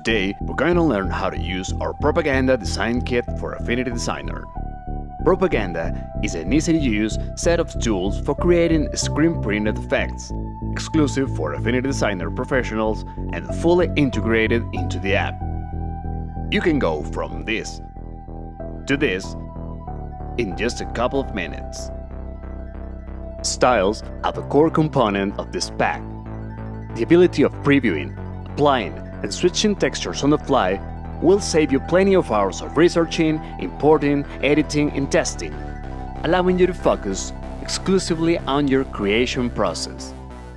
Today, we're going to learn how to use our Propaganda Design Kit for Affinity Designer. Propaganda is an easy-to-use set of tools for creating screen-printed effects, exclusive for Affinity Designer professionals and fully integrated into the app. You can go from this to this in just a couple of minutes. Styles are the core component of this pack. The ability of previewing, applying, and switching textures on the fly will save you plenty of hours of researching, importing, editing, and testing, allowing you to focus exclusively on your creation process.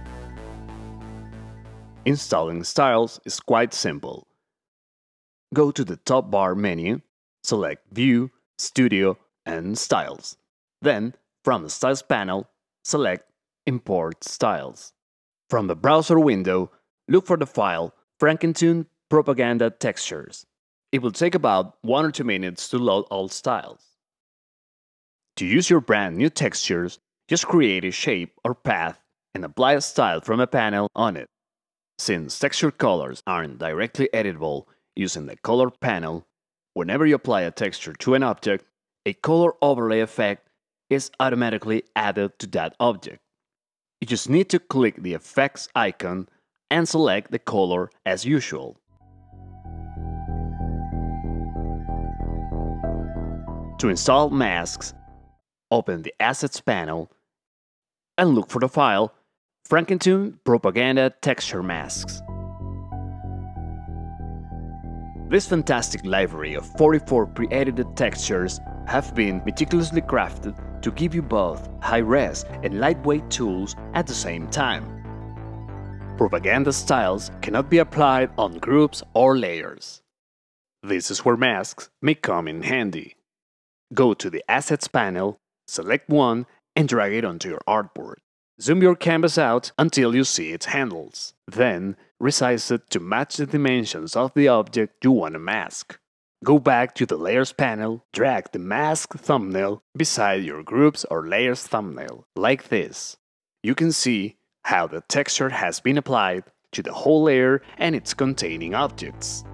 Installing styles is quite simple. Go to the top bar menu, select View, Studio, and Styles. Then, from the Styles panel, select Import Styles. From the browser window, look for the file Frankentoon Propaganda Textures. It will take about 1 or 2 minutes to load all styles. To use your brand new textures, just create a shape or path and apply a style from a panel on it. Since texture colors aren't directly editable using the color panel, whenever you apply a texture to an object, a color overlay effect is automatically added to that object. You just need to click the effects icon and select the color as usual. To install masks, open the Assets panel and look for the file Frankentoon Propaganda Texture Masks. This fantastic library of 44 pre-edited textures have been meticulously crafted to give you both high-res and lightweight tools at the same time. Propaganda styles cannot be applied on groups or layers. This is where masks may come in handy. Go to the Assets panel, select one, and drag it onto your artboard. Zoom your canvas out until you see its handles. Then, resize it to match the dimensions of the object you want to mask. Go back to the Layers panel, drag the mask thumbnail beside your groups or layers thumbnail, like this. You can see how the texture has been applied to the whole layer and its containing objects.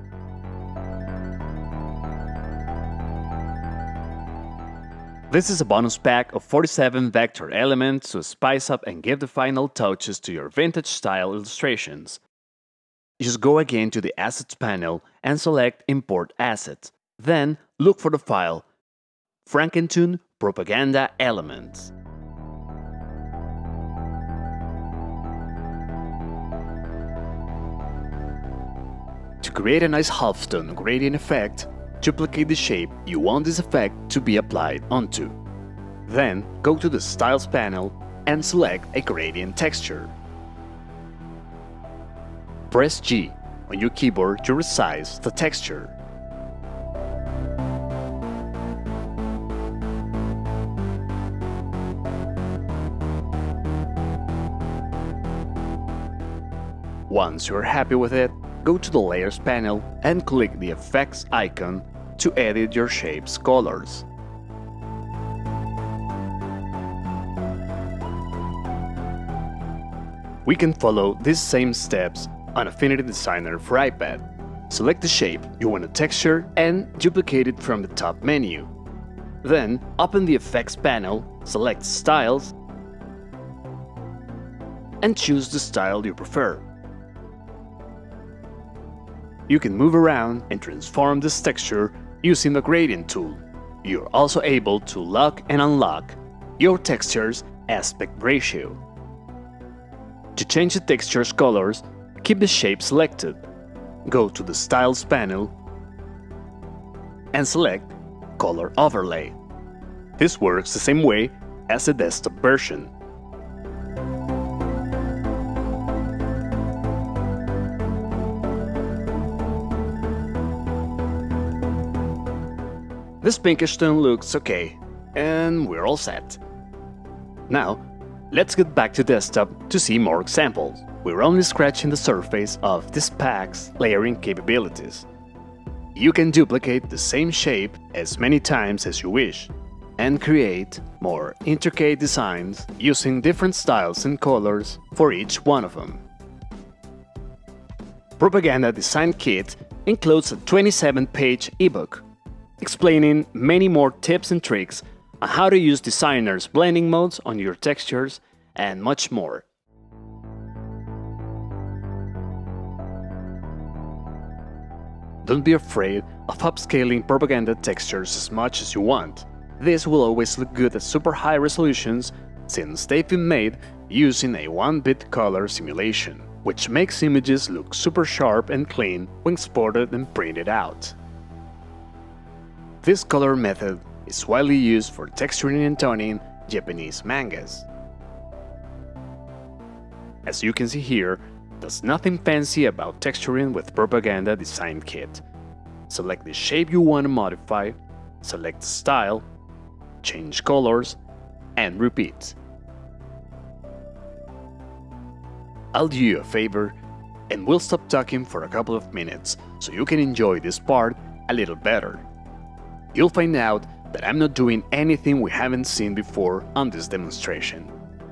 This is a bonus pack of 47 vector elements to spice up and give the final touches to your vintage style illustrations. Just go again to the Assets panel and select Import Assets. Then look for the file Frankentoon Propaganda Elements. To create a nice halftone gradient effect, duplicate the shape you want this effect to be applied onto. Then go to the Styles panel and select a gradient texture. Press G on your keyboard to resize the texture. Once you're happy with it, go to the Layers panel and click the Effects icon to edit your shape's colors. We can follow these same steps on Affinity Designer for iPad. Select the shape you want to texture and duplicate it from the top menu. Then, open the Effects panel, select Styles, and choose the style you prefer. You can move around and transform this texture using the Gradient tool. You're also able to lock and unlock your texture's aspect ratio. To change the texture's colors, keep the shape selected. Go to the Styles panel and select Color Overlay. This works the same way as the desktop version. This pinkish tone looks okay, and we're all set. Now, let's get back to desktop to see more examples. We're only scratching the surface of this pack's layering capabilities. You can duplicate the same shape as many times as you wish, and create more intricate designs using different styles and colors for each one of them. Propaganda Design Kit includes a 27-page ebook explaining many more tips and tricks on how to use designers' blending modes on your textures and much more. Don't be afraid of upscaling propaganda textures as much as you want. This will always look good at super high resolutions since they've been made using a 1-bit color simulation, which makes images look super sharp and clean when exported and printed out. This color method is widely used for texturing and toning Japanese mangas. As you can see here, there's nothing fancy about texturing with Propaganda Design Kit. Select the shape you want to modify, select the style, change colors, and repeat. I'll do you a favor, and we'll stop talking for a couple of minutes so you can enjoy this part a little better. You'll find out that I'm not doing anything we haven't seen before on this demonstration.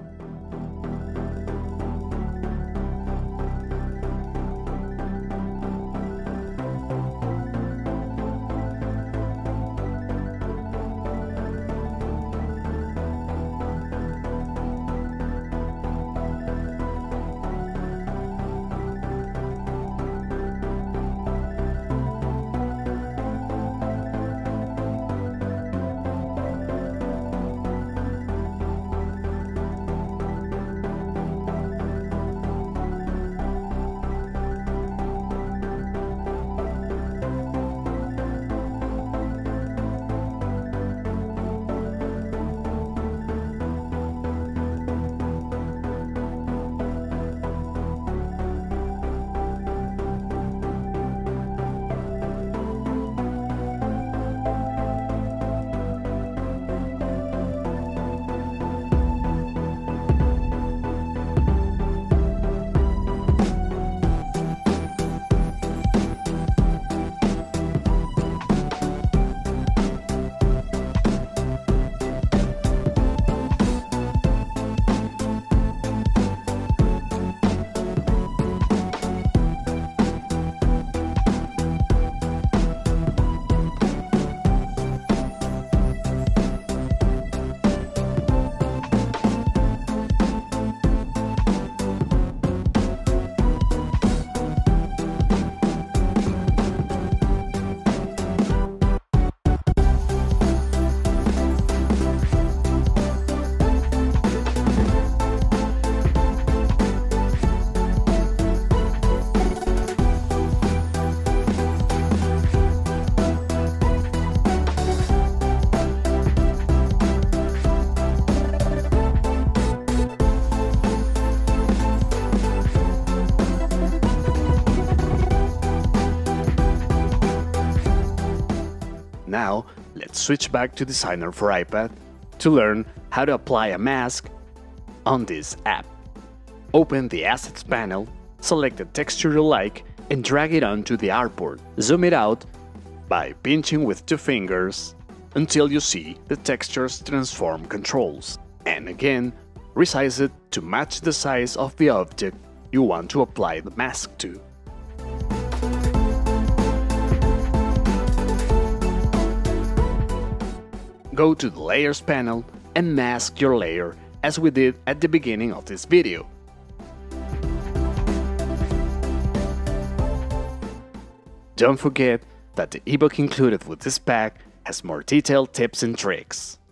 Now, let's switch back to Designer for iPad to learn how to apply a mask on this app. Open the Assets panel, select the texture you like, and drag it onto the artboard. Zoom it out by pinching with 2 fingers until you see the texture's transform controls. And again, resize it to match the size of the object you want to apply the mask to. Go to the Layers panel and mask your layer as we did at the beginning of this video. Don't forget that the ebook included with this pack has more detailed tips and tricks.